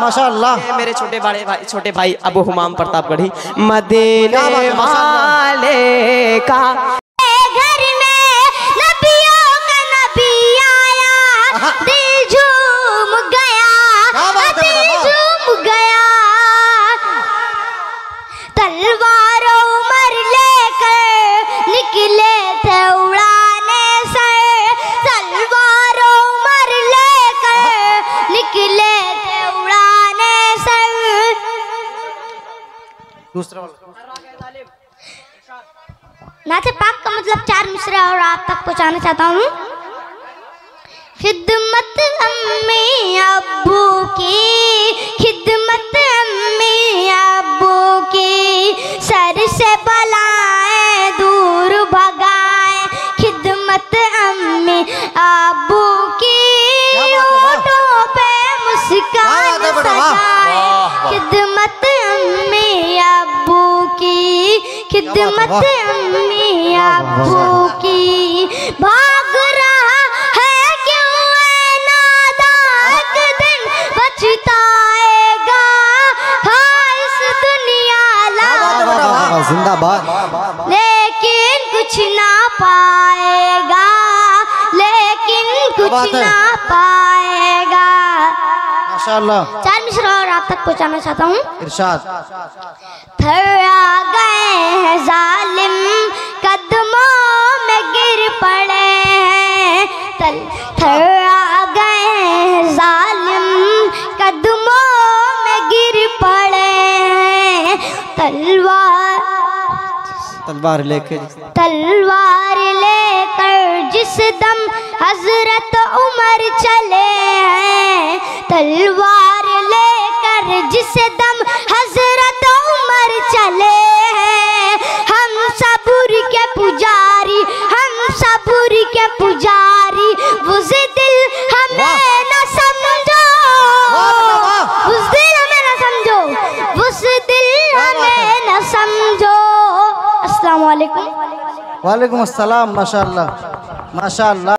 माशाअल्लाह। मेरे छोटे भाई अबू हुमाम प्रतापगढ़ी। मदीने वाले का घर में नबियों का नबी आया, दिल झूम गया, दिल झूम गया। तलवारों उमर लेकर निकले थे उड़ाने सर, तलवारों उमर लेकर निकले थे उड़ाने सर। दूसरा नाते पाक का मतलब 4 मिसरे और आप तक पहुंचाना चाहता हूँ। खिदमत अम्मी अब्बू की, खिदमत अम्मी अब्बू की, सर से बलाएं दूर भगाएं। खिदमत अम्मी अब्बू की, होठों पे मुस्कान सजाएं। खिदमत अम्मी अब्बू की, खिदमत अम्मी अब्बू की। भाग रहा है क्यों ऐ नादान, एक दिन पछताएगा, हाँ इस दुनिया ला जिंदाबाद। लेकिन कुछ ना पाएगा, लेकिन कुछ ना पाएगा। माशाअल्लाह। 4 मिसरा और आप तक पहुंचाना चाहता हूँ। इरशाद। थर आ गए हैं जालिम, कदमों में गिर पड़े हैं। थर आ गए हैं जालिम, कदमों में गिर पड़े हैं। तलवार लेकर जिस दम हजरत उमर चले हैं। तलवार लेकर जिस दम हजरत उमर चले हैं। हम सबूर के पुजारी, हम सबूर के पुजारी, उस दिल हमें न समझो, उस दिल हमें न समझो, उस दिल हमें न समझो। अस्सलाम वालेकुम। वालेकुम अस्सलाम। माशाअल्लाह माशाअल्लाह।